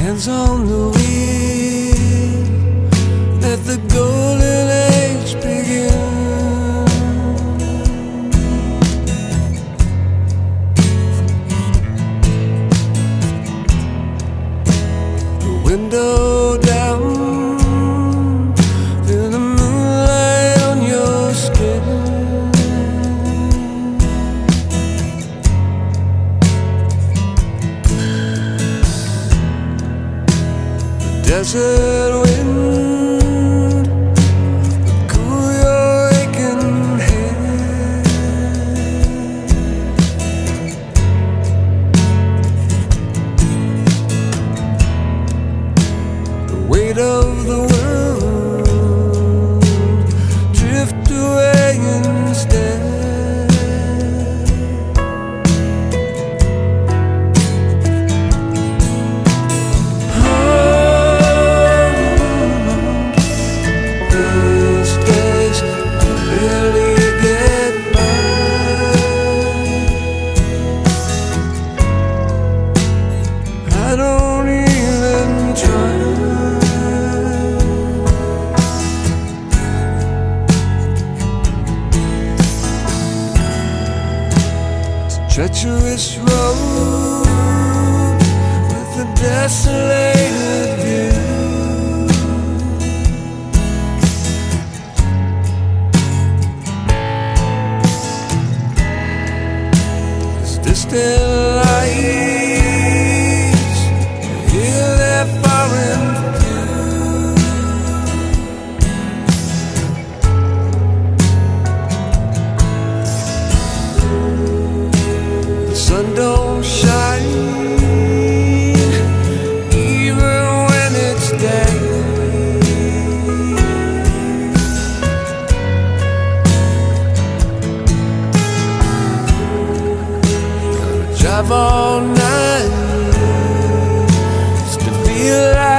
Hands on the wheel, let the golden age begin. The window down, feel the moonlight on your skin. Desert wind, cool your aching head. The weight of the world drift away instead. I don't even try. It's a treacherous road with a desolated view. It's distant lights, hear their foreign view. The sun don't shine even when it's day. Gotta drive all night just to feel like